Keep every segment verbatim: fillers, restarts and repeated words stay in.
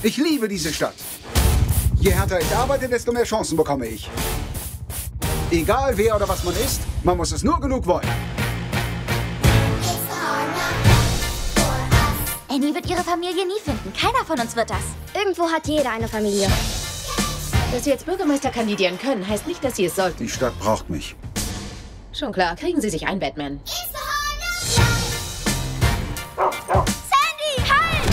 Ich liebe diese Stadt. Je härter ich arbeite, desto mehr Chancen bekomme ich. Egal wer oder was man ist, man muss es nur genug wollen. Annie wird ihre Familie nie finden. Keiner von uns wird das. Irgendwo hat jeder eine Familie. Dass Sie jetzt Bürgermeister kandidieren können, heißt nicht, dass Sie es sollten. Die Stadt braucht mich. Schon klar, kriegen Sie sich ein, Batman. Sandy, halt!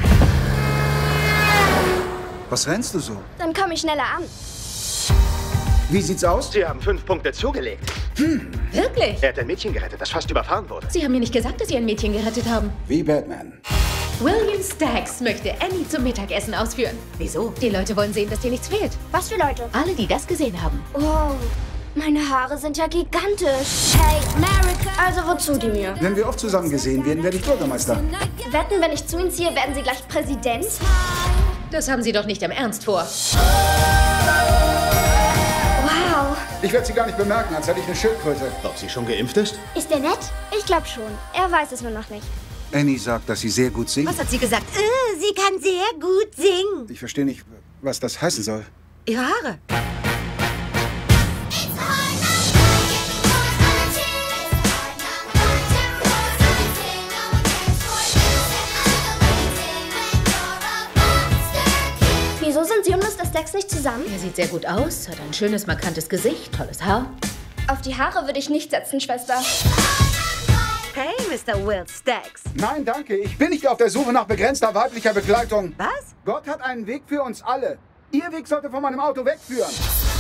Was rennst du so? Dann komme ich schneller an. Wie sieht's aus? Sie haben fünf Punkte zugelegt. Wirklich? Er hat ein Mädchen gerettet, das fast überfahren wurde. Sie haben mir nicht gesagt, dass Sie ein Mädchen gerettet haben. Wie Batman. William Staggs möchte Annie zum Mittagessen ausführen. Wieso? Die Leute wollen sehen, dass dir nichts fehlt. Was für Leute? Alle, die das gesehen haben. Wow, meine Haare sind ja gigantisch. Hey, America! Also wozu die mir? Wenn wir oft zusammen gesehen werden, werde ich Bürgermeister. Wetten, wenn ich zu Ihnen ziehe, werden Sie gleich Präsident? Das haben Sie doch nicht im Ernst vor. Wow. Ich werde sie gar nicht bemerken, als hätte ich eine Schildkröte. Ob sie schon geimpft ist? Ist der nett? Ich glaube schon. Er weiß es nur noch nicht. Annie sagt, dass sie sehr gut singt. Was hat sie gesagt? Äh, sie kann sehr gut singen. Ich verstehe nicht, was das heißen soll. Ihre Haare. Wieso sind Sie und Mister Staggs nicht zusammen? Er sieht sehr gut aus, hat ein schönes, markantes Gesicht, tolles Haar. Auf die Haare würde ich nicht setzen, Schwester. Hey, Mister Will Staggs. Nein, danke. Ich bin nicht auf der Suche nach begrenzter weiblicher Begleitung. Was? Gott hat einen Weg für uns alle. Ihr Weg sollte von meinem Auto wegführen.